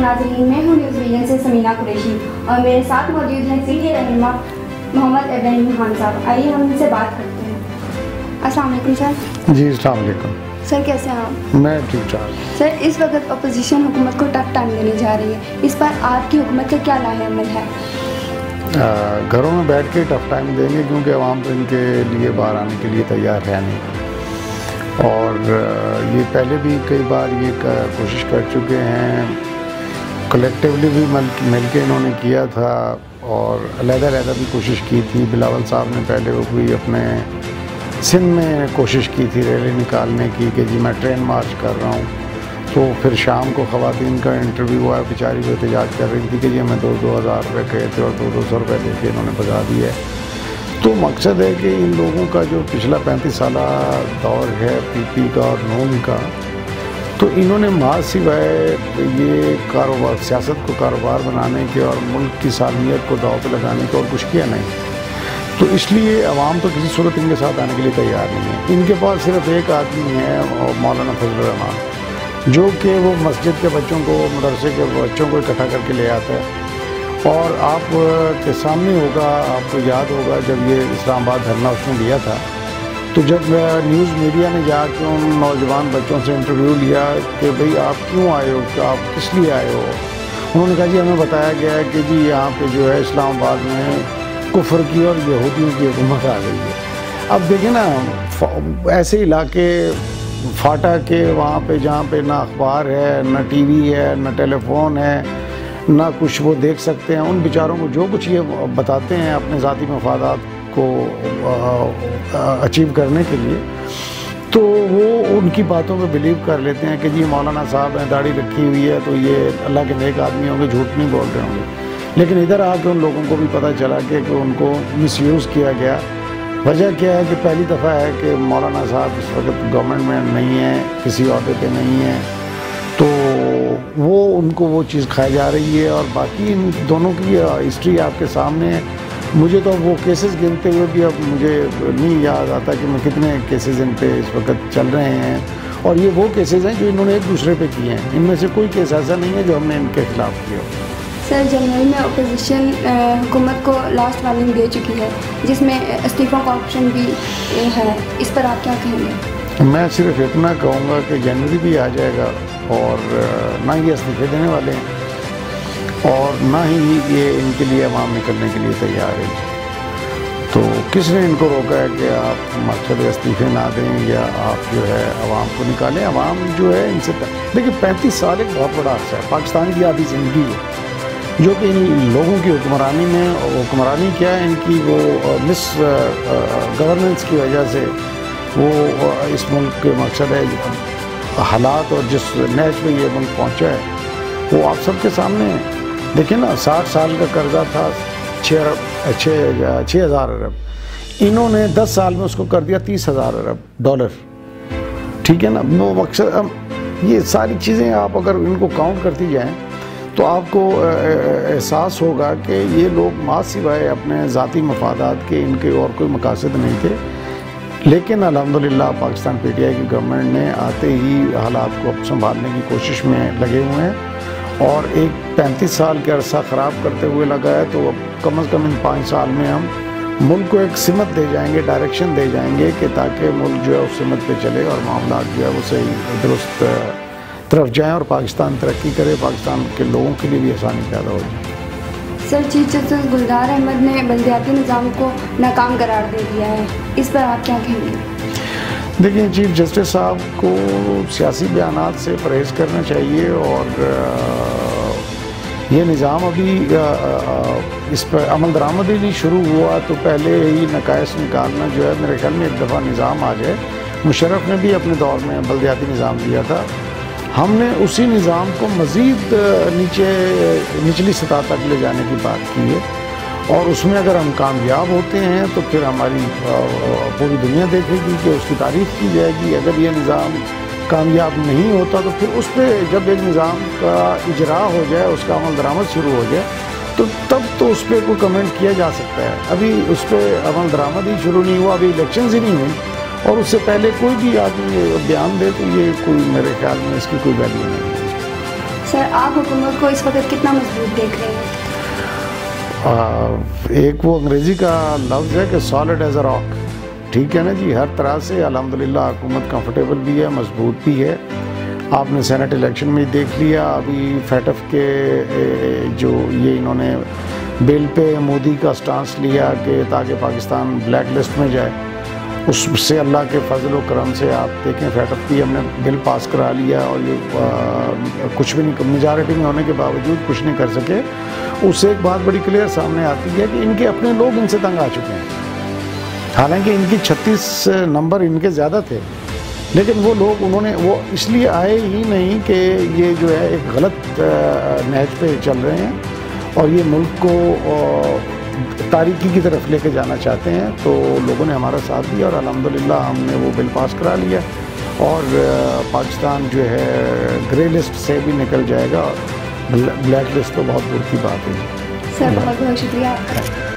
नाज़रीन, मैं हूँ न्यूज़ विजन से समीना कुरैशी और मेरे साथ मौजूद हैं सीनियर रहनुमा मोहम्मद इब्राहिम खान साहब। आइए हम इनसे बात करते हैं। अस्सलाम वालेकुम सर। जी अस्सलाम वालेकुम। सर कैसे हैं आप? मैं ठीक ठाक। सर इस वक्त अपोजिशन हुकूमत को टफ टाइम देने जा रही है, इस पर आपकी हुकूमत का क्या लाहेअमल है? घरों में बैठ के टफ टाइम देंगे क्योंकि अवाम तो इनके लिए बाहर आने के लिए तैयार है नहीं, और ये पहले भी कई बार ये कोशिश कर चुके हैं, कलेक्टिवली भी मिल के इन्होंने किया था और अलग-अलग भी कोशिश की थी। बिलावल साहब ने पहले वो कोई अपने सिंध में कोशिश की थी रैली निकालने की कि जी मैं ट्रेन मार्च कर रहा हूँ, तो फिर शाम को ख़वातीन का इंटरव्यू हुआ, बेचारी वो एहतजाज कर रही थी कि जी हमें 2,000 रुपये कहे थे और 200 रुपये दे के इन्होंने भगा दिया है। तो मकसद है कि इन लोगों का जो पिछला 35 साल दौर है पीपी का और नून का, तो इन्होंने माँ सिवाय ये कारोबार सियासत को कारोबार बनाने के और मुल्क की सालमियत को दांव पे लगाने के और कुछ किया नहीं। तो इसलिए अवाम तो किसी सूरत इनके साथ आने के लिए तैयार नहीं है। इनके पास सिर्फ एक आदमी है और मौलाना फजलुर रहमान, जो कि वो मस्जिद के बच्चों को, मदरसे के बच्चों को इकट्ठा करके ले आता है। और आप के सामने होगा, आपको याद होगा जब ये इस्लामाबाद धरना उसने दिया था, तो जब न्यूज़ मीडिया ने जाके उन नौजवान बच्चों से इंटरव्यू लिया कि भाई आप क्यों आए हो, कि आप किस लिए आए हो, उन्होंने कहा जी हमें बताया गया है कि जी यहाँ पे जो है इस्लामाबाद में कुफर की और यहूदियों की हुकूमत आ गई है। अब देखें ना, ऐसे इलाके फाटा के वहाँ पे जहाँ पे ना अखबार है, ना टीवी है, ना टेलीफोन है, ना कुछ वो देख सकते हैं, उन बेचारों को जो कुछ ये बताते हैं अपने ज़ाती मफादात को अचीव करने के लिए, तो वो उनकी बातों पे बिलीव कर लेते हैं कि जी मौलाना साहब हैं, दाढ़ी रखी हुई है, तो ये अल्लाह के नेक आदमी होंगे, झूठ नहीं बोल रहे होंगे। लेकिन इधर आके उन लोगों को भी पता चला कि उनको मिसयूज़ किया गया। वजह क्या है कि पहली दफ़ा है कि मौलाना साहब इस वक्त गवर्नमेंट में नहीं है, किसी अहदे पे नहीं है, तो वो उनको वो चीज़ खाई जा रही है। और बाकी इन दोनों की हिस्ट्री आपके सामने है। मुझे तो वो केसेस गिनते हुए भी अब मुझे नहीं याद आता कि मैं कितने केसेस इन पे इस वक्त चल रहे हैं, और ये वो केसेस हैं जो इन्होंने एक दूसरे पे किए हैं। इनमें से कोई केस ऐसा नहीं है जो हमने इनके खिलाफ किया। सर जनरल में अपोजिशन हुकूमत को लास्ट वार्निंग दे चुकी है, जिसमें इस्तीफ़ा का ऑप्शन भी है, इस पर आप क्या कहेंगे? मैं सिर्फ इतना कहूँगा कि जनवरी भी आ जाएगा और ना ये इस्तीफ़े देने वाले हैं और ना ही ये इनके लिए अवाम निकलने के लिए तैयार है। तो किसने इनको रोका है कि आप मकसद इस्तीफ़े ना दें या आप जो है अवाम को निकालें? अवाम जो है इनसे देखिए 35 साल एक बहुत बड़ा अर्सा है, पाकिस्तान की आधी ज़िंदगी है, जो कि इन लोगों की हुक्मरानी में, हुक्मरानी क्या है इनकी, वो मिस गवर्नेंस की वजह से वो इस मुल्क के मकसद है हालात और जिस नहज पे ये मुल्क पहुंचा है वो आप सबके सामने है। देखिए ना, 60 साल का कर्जा था 6,000 अरब, इन्होंने 10 साल में उसको कर दिया 30,000 अरब डॉलर। ठीक है ना, वो मकसद ये सारी चीज़ें आप अगर इनको काउंट करती जाएँ तो आपको एहसास होगा कि ये लोग माँ सिवाय अपने ज़ाती मफादात के इनके और कोई मकासद नहीं थे। लेकिन अल्हम्दुलिल्लाह पाकिस्तान पीटीआई की गवर्नमेंट ने आते ही हालात को संभालने की कोशिश में लगे हुए हैं और एक 35 साल के अरसा ख़राब करते हुए लगा है। तो अब कम से कम इन 5 साल में हम मुल्क को एक सिमत दे जाएंगे, डायरेक्शन दे जाएंगे कि ताकि मुल्क जो है उस सिमत पे चले और मामला जो है वो सही दुरुस्त तरफ जाएँ और पाकिस्तान तरक्की करे, पाकिस्तान के लोगों के लिए भी आसानी पैदा हो जाए। Sir chief justice Gulzar Ahmed ने बल्दियाती निज़ाम को नाकाम करार दे दिया है, इस पर आप क्या कहेंगे? देखिए, चीफ जस्टिस साहब को सियासी बयानात से परहेज़ करना चाहिए और ये निज़ाम अभी इस पर अमल दरामदी नहीं शुरू हुआ तो पहले ही नकाइस निकालना जो है, मेरे ख्याल में एक दफ़ा निज़ाम आ जाए। मुशर्रफ ने भी अपने दौर में बल्दियाती निज़ाम दिया था, हमने उसी निज़ाम को मज़ीद निचली सतह तक ले जाने की बात की है और उसमें अगर हम कामयाब होते हैं तो फिर हमारी पूरी दुनिया देखेगी कि उसकी तारीफ़ की जाएगी। अगर ये निज़ाम कामयाब नहीं होता तो फिर उस पर जब एक निज़ाम का इजरा हो जाए, उसका अमल दरामद शुरू हो जाए, तो तब तो उस पर कोई कमेंट किया जा सकता है। अभी उस पर अमल दरामद ही शुरू नहीं हुआ, अभी इलेक्शंस ही नहीं हुई और उससे पहले कोई भी आदमी बयान दे तो ये कोई, मेरे ख्याल में इसकी कोई वैल्यू नहीं है। سر آپ حکومت کو اس وقت کتنا مضبوط دیکھ رہے ہیں؟ ایک وہ انگریزی کا لفظ ہے کہ سالڈ ایز اے راک، ٹھیک ہے نا جی. ہر طرح سے الحمدللہ حکومت کمفرٹیبل بھی ہے، مضبوط بھی ہے. آپ نے سینٹ الیکشن میں دیکھ لیا. ابھی فیٹف کے جو یہ انہوں نے بل پہ مودی کا سٹانس لیا کہ تاکہ پاکستان بلیک لسٹ میں جائے، اس سے اللہ کے فضل و کرم سے آپ دیکھیں فیٹف کی ہم نے بل پاس کرا لیا، اور یہ کچھ بھی نہیں، میجارٹی میں ہونے کے باوجود کچھ نہیں کر سکے. اس سے ایک بات بڑی کلیئر سامنے آتی ہے کہ ان کے اپنے لوگ ان سے تنگ آ چکے ہیں. حالانکہ ان کی 36 نمبر ان کے زیادہ تھے، لیکن وہ لوگ انہوں نے وہ اس لیے آئے ہی نہیں کہ یہ جو ہے ایک غلط نہج پہ چل رہے ہیں اور یہ ملک کو تاریکی کی طرف لے کے جانا چاہتے ہیں. تو لوگوں نے ہمارا ساتھ دیا اور الحمدللہ ہم نے وہ بل پاس کرا لیا، اور پاکستان جو ہے گرے لسٹ سے بھی نکل جائے گا. بلیک لسٹ تو بہت دور کی بات ہے. سر بہت بہت شکریہ آپ کا.